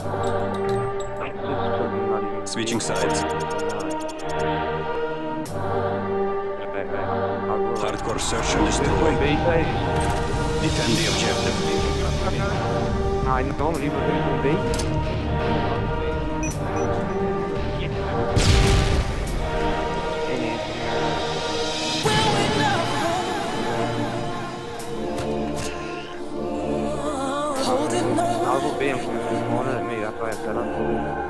Switching sides. Hardcore search and destroy. Defend the objective. I normally would do B. I was being from this morning at me, that's why I said that.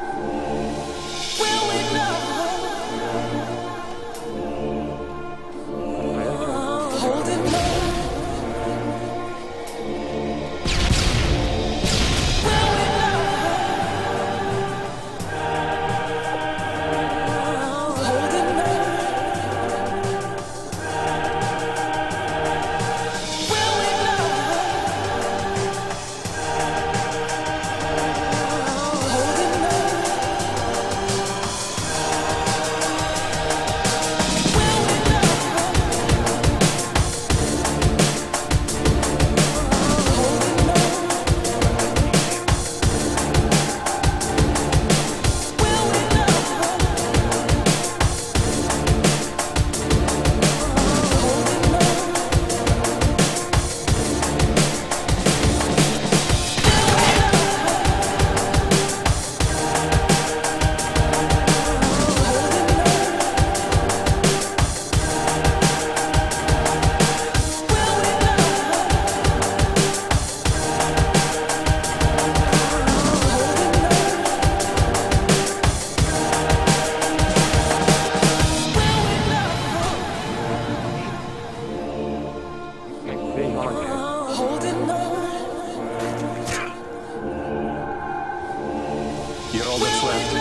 You're all that's left.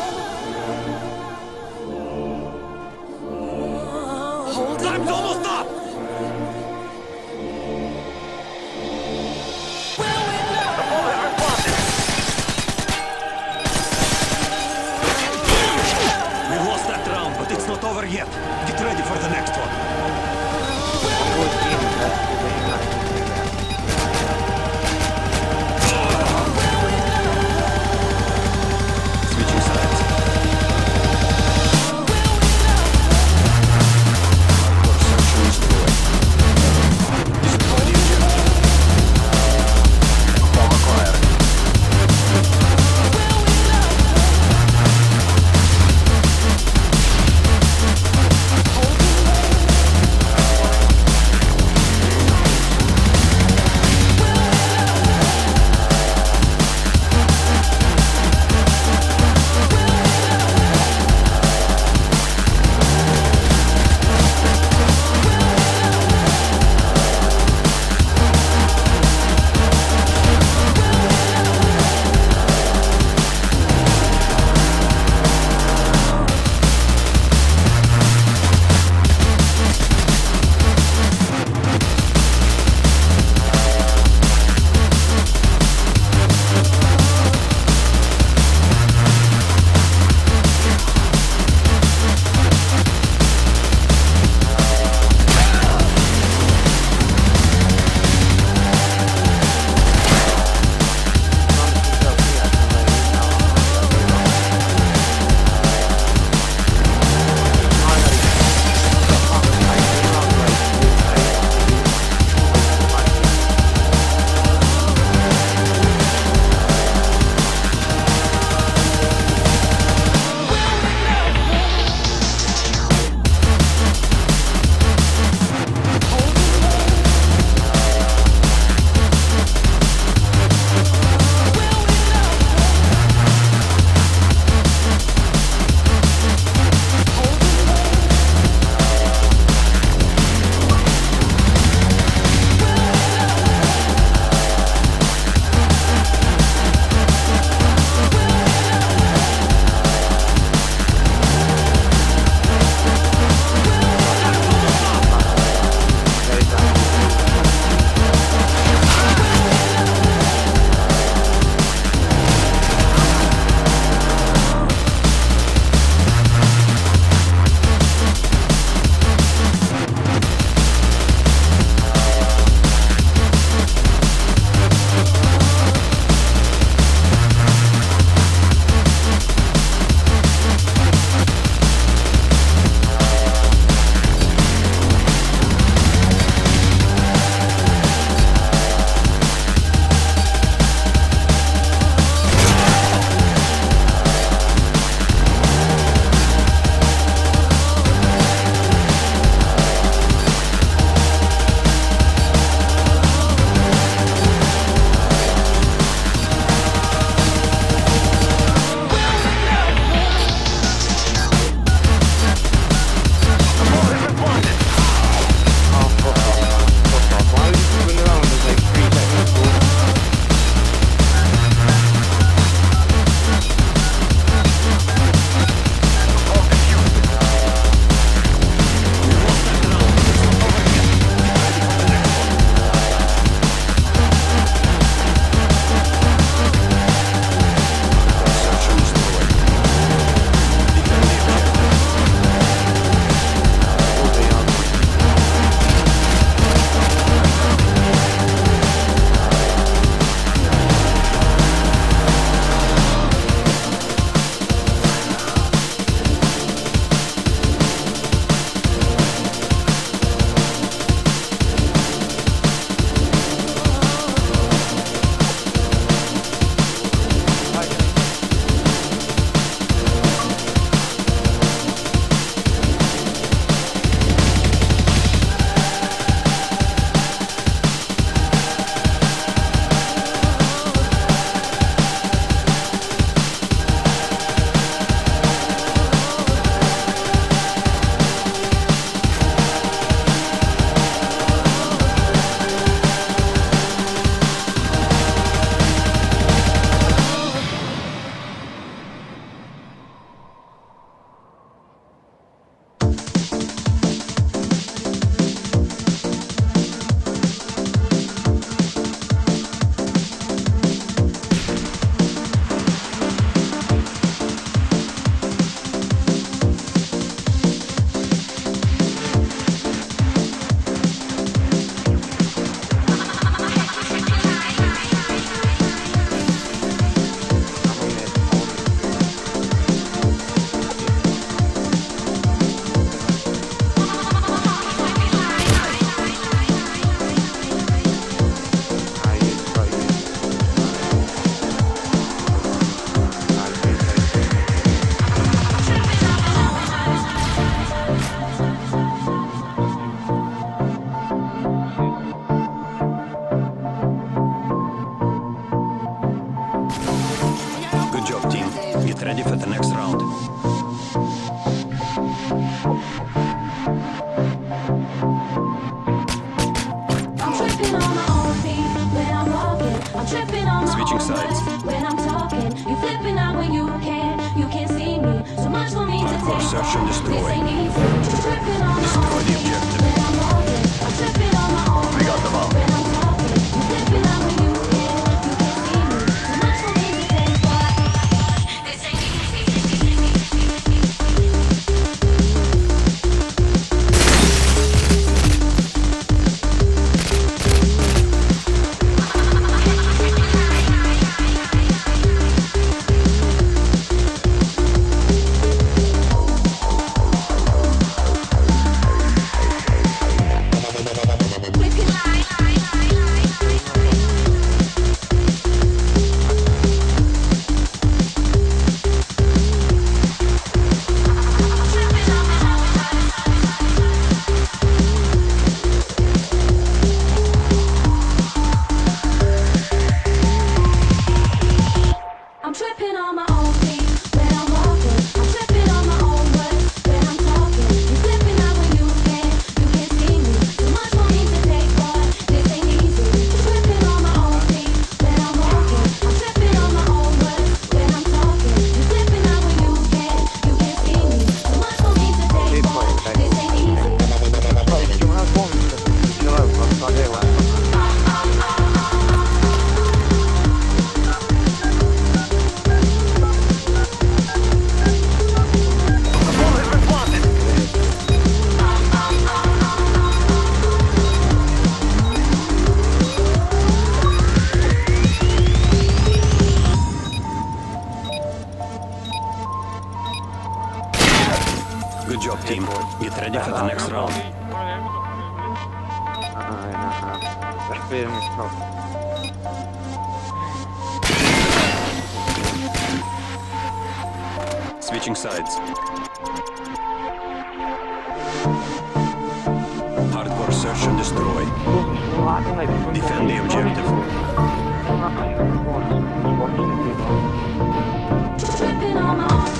Time's almost up! We lost that round, but it's not over yet. Get ready for the next one. Switching sides. ready for the next round. I'm tripping on my own feet when I'm walking. I'm tripping on my Switching own sides. words when I'm talking. You flipping out when you can't see me. So much for me to Hardcore take. search and destroy. This ain't easy. I'm tripping on my Destroy own the feet objective. when I'm walking. I'm tripping on my own We got them all. when I'm talking. You flipping out when you can't see me. So much for me to take. This ain't easy. I'm tripping on my own feet when I'm walking. I'm tripping on my own words when I'm talking. You flipping out when you can't see me. Too much for me to take, boy. This ain't easy. I'm tripping on my own feet when I'm walking. I'm tripping on my own words when I'm talking. You flipping out when you can't see me. Too much for me to take, boy. This ain't easy. Good job, team. Get ready for the next round. Switching sides. Hardcore search and destroy. Defend the objective. Tripping on my own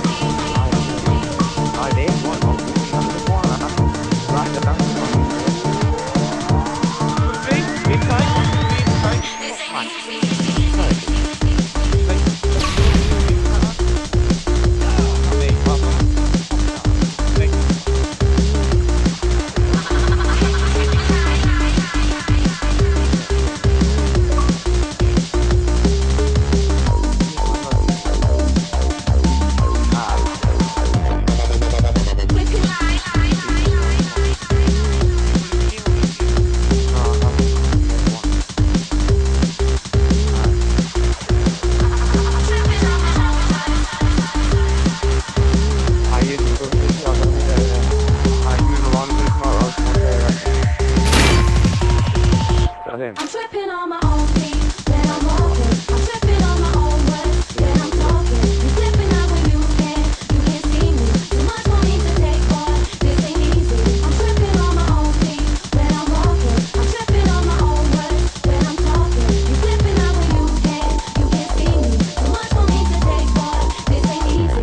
I'm tripping on my own feet when I'm walking. I'm tripping on my own words when I'm talking. You flipping out when you can't see me. Too much for me to take, boy. This ain't easy. I'm tripping on my own feet when I'm walking. I'm tripping on my own words when I'm talking. You flipping out when you can't see me. Too much for me to take, boy. This ain't easy.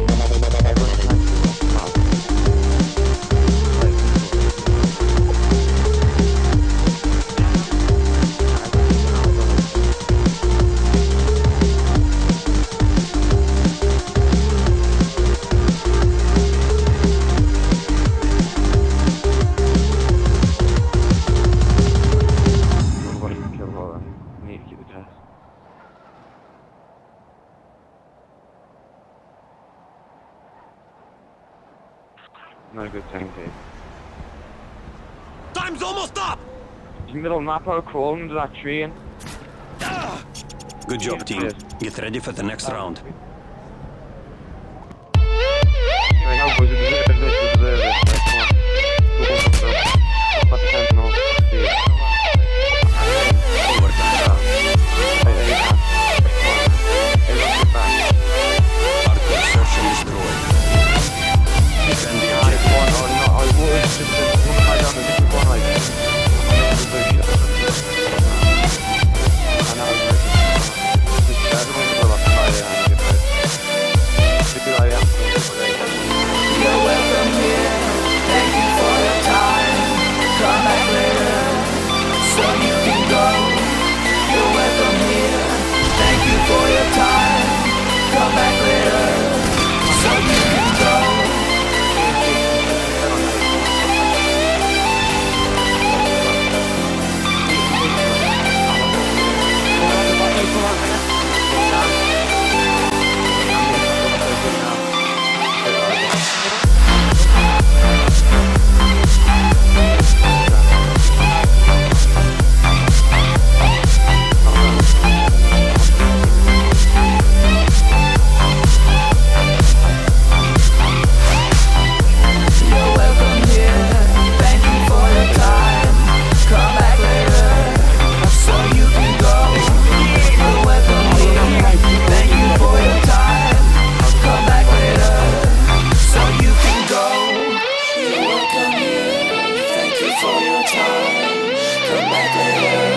Not a good thing, Dave. Time's almost up! Middle mapper crawling into that tree and Good job, team. Get ready for the next round. Hardcore search and destroy. Defend the objective. Come back later.